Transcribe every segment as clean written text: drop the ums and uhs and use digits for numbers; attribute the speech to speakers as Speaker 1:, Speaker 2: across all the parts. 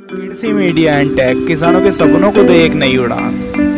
Speaker 1: कृषि media and take, किसानों के सपनों को दे एक नई उड़ान।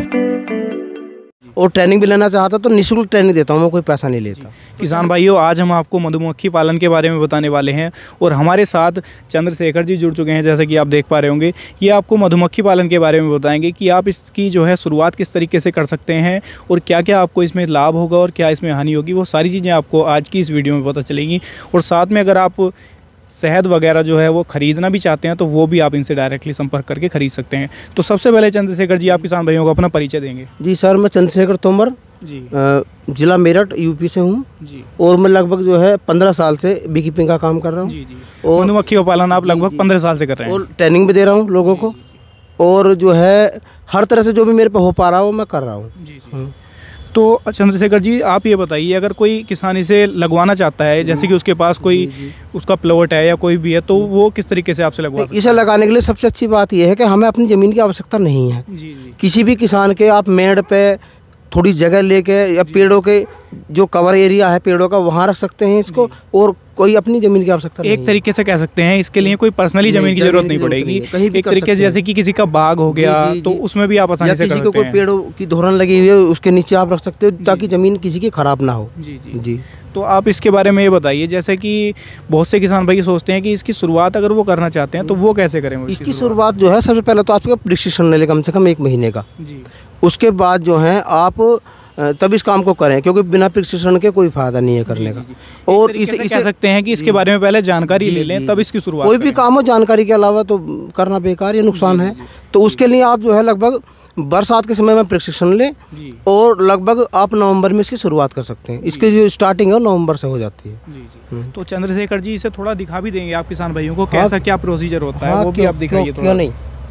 Speaker 2: और ट्रेनिंग भी लेना चाहता तो निःशुल्क ट्रेनिंग देता हूँ, मैं कोई पैसा नहीं लेता।
Speaker 1: किसान भाइयों, आज हम आपको मधुमक्खी पालन के बारे में बताने वाले हैं और हमारे साथ चंद्रशेखर जी जुड़ चुके हैं। जैसे कि आप देख पा रहे होंगे, ये आपको मधुमक्खी पालन के बारे में बताएंगे कि आप इसकी जो है शुरुआत किस तरीके से कर सकते हैं और क्या क्या आपको इसमें लाभ होगा और क्या इसमें हानि होगी। वो सारी चीज़ें आपको आज की इस वीडियो में पता चलेंगी। और साथ में अगर आप शहद वगैरह जो है वो ख़रीदना भी चाहते हैं तो वो भी आप इनसे डायरेक्टली संपर्क करके ख़रीद सकते हैं। तो सबसे पहले चंद्रशेखर जी, आप किसान भाइयों को अपना परिचय देंगे।
Speaker 2: जी सर, मैं चंद्रशेखर तोमर
Speaker 1: जी,
Speaker 2: जिला मेरठ यूपी से हूँ
Speaker 1: जी।
Speaker 2: और मैं लगभग जो है 15 साल से बी कीपिंग का काम कर रहा हूँ।
Speaker 1: जी जी। और मधुमक्खी का पालन आप लगभग 15 साल से कर रहे हैं
Speaker 2: और ट्रेनिंग भी दे रहा हूँ लोगों को। और जो है हर तरह से जो भी मेरे पे हो पा रहा हो मैं कर रहा हूँ।
Speaker 1: जी जी। तो चंद्रशेखर जी, आप ये बताइए, अगर कोई किसान इसे लगवाना चाहता है, जैसे कि उसके पास कोई उसका प्लॉट है या कोई भी है, तो वो किस तरीके से आपसे लगवा सकता है?
Speaker 2: इसे लगाने के लिए सबसे अच्छी बात यह है कि हमें अपनी ज़मीन की आवश्यकता नहीं है।
Speaker 1: जी जी।
Speaker 2: किसी भी किसान के आप मेड़ पे थोड़ी जगह लेके या पेड़ों के जो कवर एरिया है पेड़ों का वहाँ रख सकते हैं इसको, और कोई अपनी ज़मीन की आवश्यकता नहीं है।
Speaker 1: एक तरीके से कह सकते हैं इसके लिए कोई पर्सनली ज़मीन की जरूरत नहीं पड़ेगी। एक तरीके से जैसे कि किसी का बाग हो गया तो उसमें भी आप आसानी से कर सकते हैं।
Speaker 2: किसी को कोई पेड़ों की धोरण लगी हुई है उसके नीचे आप रख सकते हो ताकि ज़मीन किसी की खराब ना हो।
Speaker 1: जी जी
Speaker 2: जी।
Speaker 1: तो आप इसके बारे में ये बताइए, जैसे कि बहुत से किसान भाई सोचते हैं कि इसकी शुरुआत अगर वो करना चाहते हैं तो वो कैसे करें?
Speaker 2: इसकी शुरुआत जो है सबसे पहले तो आपका प्रिस्क्रिप्शन ले ले कम से कम 1 महीने का।
Speaker 1: जी।
Speaker 2: उसके बाद जो है आप तब इस काम को करें, क्योंकि बिना प्रिस्क्रिप्शन के कोई फायदा नहीं है करने का। और इसे
Speaker 1: कह सकते हैं कि इसके बारे में पहले जानकारी ले लें तब इसकी शुरुआत
Speaker 2: कोई भी काम हो जानकारी के अलावा तो करना बेकार या नुकसान है। तो उसके लिए आप जो है लगभग बरसात के समय में प्रिस्क्रिप्शन लें और लगभग आप नवंबर में इसकी शुरुआत कर सकते हैं। इसकी जो स्टार्टिंग है नवंबर से हो जाती है।
Speaker 1: जी जी। तो चंद्रशेखर जी, इसे थोड़ा दिखा भी देंगे आप किसान भाइयों को कैसा क्या प्रोसीजर होता है, वो भी आप दिखाइए।
Speaker 2: क्यों नहीं।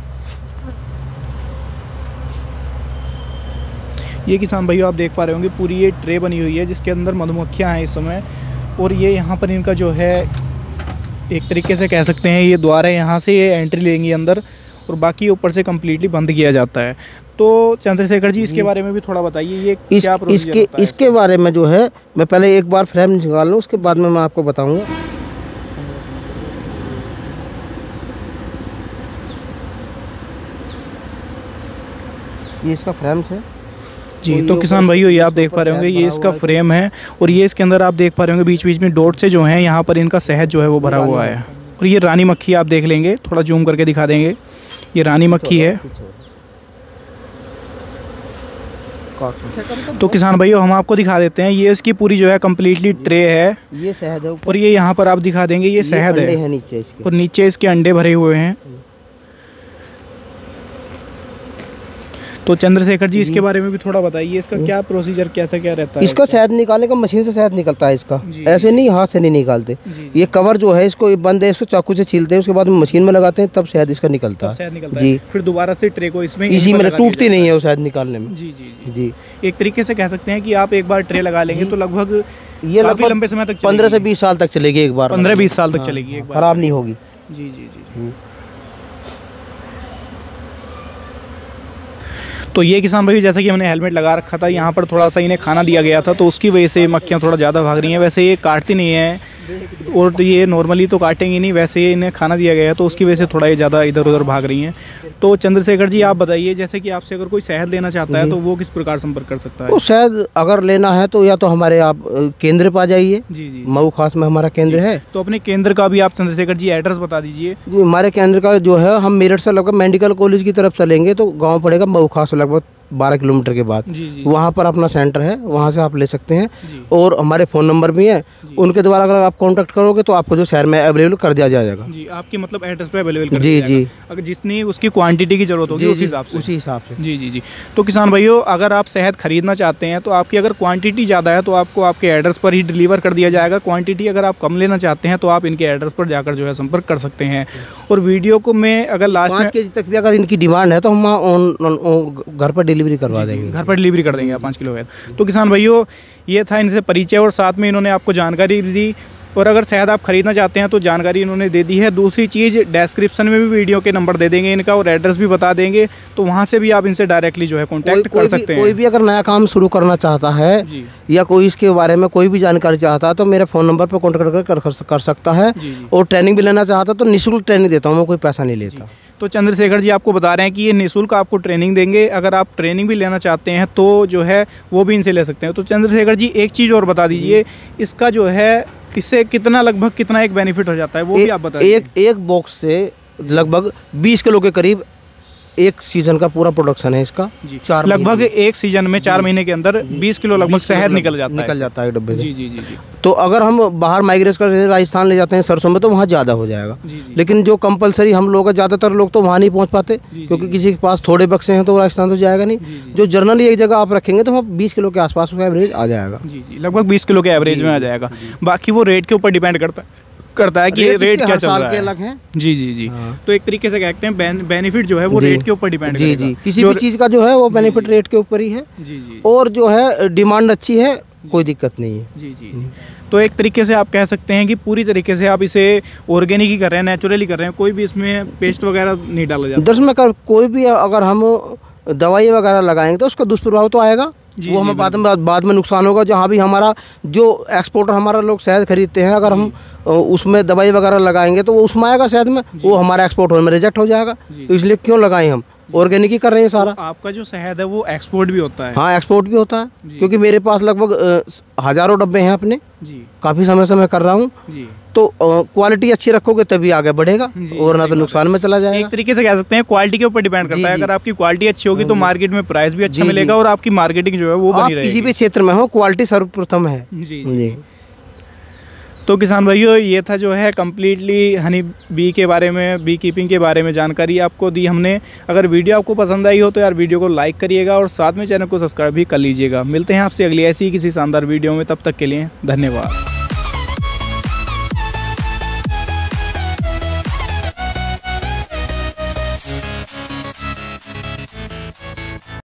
Speaker 1: ये किसान भाइयों, आप देख पा रहे होंगे पूरी ये ट्रे बनी हुई है जिसके अंदर मधुमक्खियाँ हैं इस समय। और ये यहाँ पर इनका जो है एक तरीके से कह सकते हैं ये द्वार है, यहाँ से ये एंट्री लेंगी अंदर और बाकी ऊपर से कम्प्लीटली बंद किया जाता है। तो चंद्रशेखर जी, इसके बारे में भी थोड़ा बताइए, ये क्या प्रोसीजर होता है?
Speaker 2: इसके बारे में जो है मैं पहले एक बार फ्रेम निकाल लूँ, उसके बाद में मैं आपको बताऊँगा। ये इसका फ्रेम है
Speaker 1: जी। तो किसान भाइयों, ये आप देख पा रहे होंगे, ये इसका फ्रेम है और ये इसके अंदर आप देख पा रहे होंगे बीच बीच में डॉट से जो है यहाँ पर इनका शहद जो है वो भरा हुआ है। और ये रानी मक्खी आप देख लेंगे, थोड़ा जूम करके दिखा देंगे, ये रानी मक्खी है। तो किसान भाइयों, हम आपको दिखा देते हैं, ये इसकी पूरी जो है कम्प्लीटली ट्रे है।
Speaker 2: ये शहद है
Speaker 1: और ये यहाँ पर आप दिखा देंगे, ये शहद है
Speaker 2: नीचे इसके,
Speaker 1: और नीचे इसके अंडे भरे हुए हैं। तो चंद्रशेखर जी, इसके बारे में भी थोड़ा बताइए, इसका क्या प्रोसीजर कैसा क्या रहता है?
Speaker 2: इसका शहद निकालने का मशीन से शहद निकलता है इसका, ऐसे नहीं हाथ से नहीं निकालते। ये कवर जो है इसको बंद है, इसको चाकू से छीलते हैं, उसके बाद मशीन में लगाते हैं, तब शहद इसका निकलता है। जी।
Speaker 1: फिर दोबारा से ट्रे को इसमें
Speaker 2: इसी में टूटती नहीं है वो शहद निकालने में।
Speaker 1: जी जी
Speaker 2: जी।
Speaker 1: एक तरीके से कह सकते हैं कि आप एक बार ट्रे लगा लेंगे तो लगभग
Speaker 2: ये
Speaker 1: काफी लंबे समय तक
Speaker 2: 15 से 20 साल तक चलेगी एक बार।
Speaker 1: 15-20 साल तक चलेगी एक बार,
Speaker 2: खराब नहीं होगी।
Speaker 1: जी जी जी। तो ये किसान भाई, जैसा कि हमने हेलमेट लगा रखा था, यहाँ पर थोड़ा सा इन्हें खाना दिया गया था तो उसकी वजह से मक्खियाँ थोड़ा ज़्यादा भाग रही हैं। वैसे ये काटती नहीं है और तो ये नॉर्मली तो काटेंगी नहीं, वैसे ये इन्हें खाना दिया गया है तो उसकी वजह से थोड़ा ये ज़्यादा इधर उधर भाग रही हैं। तो चंद्रशेखर जी, आप बताइए, जैसे कि आपसे अगर कोई शहद लेना चाहता है तो वो किस प्रकार संपर्क कर सकता है?
Speaker 2: तो शहद अगर लेना है तो या तो हमारे आप केंद्र पर आ जाइए।
Speaker 1: जी जी।
Speaker 2: मऊ खास में हमारा केंद्र है।
Speaker 1: तो अपने केंद्र का भी आप चंद्रशेखर जी एड्रेस बता दीजिए।
Speaker 2: जी, हमारे केंद्र का जो है, हम मेरठ से लगभग मेडिकल कॉलेज की तरफ चलेंगे तो गाँव पड़ेगा मऊ खास से लगभग 12 किलोमीटर के बाद। वहाँ पर अपना सेंटर है, वहाँ से आप ले सकते हैं। और हमारे फ़ोन नंबर भी हैं, उनके द्वारा अगर आप कांटेक्ट करोगे तो आपको जो शहर में अवेलेबल कर दिया जाएगा।
Speaker 1: जी, आपके मतलब एड्रेस पे अवेलेबल कर
Speaker 2: जी
Speaker 1: दिया जाएगा।
Speaker 2: जी।
Speaker 1: अगर जितनी उसकी क्वांटिटी की जरूरत होगी उस हिसाब से।
Speaker 2: उसी हिसाब से।
Speaker 1: जी जी जी। तो किसान भाइयों, अगर आप शहद खरीदना चाहते हैं तो आपकी अगर क्वांटिटी ज़्यादा है तो आपको आपके एड्रेस पर ही डिलीवर कर दिया जाएगा। क्वांटिटी अगर आप कम लेना चाहते हैं तो आप इनके एड्रेस पर जाकर जो है संपर्क कर सकते हैं। और वीडियो को मैं अगर लास्ट
Speaker 2: 5 केजी तक भी अगर इनकी डिमांड है तो हम घर पर डिलीवरी करवा देंगे।
Speaker 1: घर पर डिलीवरी कर देंगे आप 5 किलो है। तो किसान भाइयों, ये था इनसे परिचय और साथ में इन्होंने आपको जानकारी भी दी और अगर शहद आप खरीदना चाहते हैं तो जानकारी इन्होंने दे दी है। दूसरी चीज़, डिस्क्रिप्शन में भी वीडियो के नंबर दे देंगे इनका और एड्रेस भी बता देंगे, तो वहाँ से भी आप इनसे डायरेक्टली जो है कॉन्टैक्ट कर सकते हैं।
Speaker 2: कोई भी अगर नया काम शुरू करना चाहता है या कोई इसके बारे में कोई भी जानकारी चाहता है तो मेरे फ़ोन नंबर पर कॉन्टैक्ट कर सकता है। और ट्रेनिंग भी लेना चाहता है तो निःशुल्क ट्रेनिंग देता हूँ, मैं कोई पैसा नहीं लेता।
Speaker 1: तो चंद्रशेखर जी आपको बता रहे हैं कि ये निःशुल्क आपको ट्रेनिंग देंगे। अगर आप ट्रेनिंग भी लेना चाहते हैं तो जो है वो भी इनसे ले सकते हैं। तो चंद्रशेखर जी एक चीज़ और बता दीजिए, इसका जो है इससे कितना लगभग कितना एक बेनिफिट हो जाता है वो भी आप बता दीजिए।
Speaker 2: एक बॉक्स से लगभग 20 किलो के करीब एक सीजन का पूरा प्रोडक्शन है इसका।
Speaker 1: लगभग एक सीजन में 4 महीने के अंदर 20 किलो लगभग शहद निकल जाता है
Speaker 2: डब्बे से। जी। तो अगर हम बाहर माइग्रेट कर राजस्थान ले जाते हैं सरसों में तो वहाँ ज़्यादा हो जाएगा। लेकिन जो कंपलसरी हम लोग ज़्यादातर लोग तो वहाँ नहीं पहुँच पाते क्योंकि किसी के पास थोड़े बक्से हैं तो राजस्थान तो जाएगा नहीं। जो जनरली एक जगह आप रखेंगे तो वहाँ 20 किलो के आसपास एवरेज आ जाएगा।
Speaker 1: लगभग 20 किलो के एवरेज में आ जाएगा। बाकी वो रेट के ऊपर डिपेंड करता है कि रेट क्या चल रहा है।
Speaker 2: अलग है।
Speaker 1: जी। तो एक तरीके से कहते हैं बेनिफिट जो है वो रेट के ऊपर डिपेंड करेगा।
Speaker 2: जी। किसी भी चीज़ का जो है वो बेनिफिट रेट के ऊपर ही है। जी। और जो है डिमांड अच्छी है, कोई दिक्कत नहीं है। जी।
Speaker 1: तो एक तरीके से आप कह सकते हैं कि पूरी तरीके से आप इसे ऑर्गेनिक ही कर रहे हैं, नेचुरली कर रहे हैं, कोई भी इसमें पेस्ट वगैरह नहीं डाला जाता।
Speaker 2: दरअसल कोई भी अगर हम दवाई वगैरह लगाएंगे तो उसका दुष्प्रभाव तो आएगा। वो हमें बाद में नुकसान होगा। जहाँ भी हमारा जो एक्सपोर्टर हमारा लोग शहद खरीदते हैं, अगर हम उसमें दवाई वगैरह लगाएंगे तो वो उसमें आएगा शहद में, वो हमारा एक्सपोर्ट होने में रिजेक्ट हो जाएगा। तो इसलिए क्यों लगाएं, हम ऑर्गेनिक ही कर रहे हैं सारा।
Speaker 1: तो आपका जो शहद है वो एक्सपोर्ट भी होता है?
Speaker 2: हाँ, एक्सपोर्ट भी होता है क्योंकि मेरे पास लगभग हज़ारों डब्बे हैं अपने। काफ़ी समय से मैं कर रहा हूँ। तो क्वालिटी अच्छी रखोगे तभी आगे बढ़ेगा और ना तो नुकसान में चला जाएगा।
Speaker 1: एक तरीके से कह सकते हैं क्वालिटी के ऊपर डिपेंड करता है। अगर आपकी क्वालिटी अच्छी होगी तो मार्केट में प्राइस भी अच्छा मिलेगा और आपकी मार्केटिंग जो है वो बनी रहेगी।
Speaker 2: किसी भी क्षेत्र में हो, क्वालिटी सर्वप्रथम है। जी।
Speaker 1: तो किसान भाइयों, ये था जो है कम्प्लीटली हनी बी के बारे में, बी कीपिंग के बारे में जानकारी आपको दी हमने। अगर वीडियो आपको पसंद आई हो तो यार वीडियो को लाइक करिएगा और साथ में चैनल को सब्सक्राइब भी कर लीजिएगा। मिलते हैं आपसे अगली ऐसी ही किसी शानदार वीडियो में, तब तक के लिए धन्यवाद।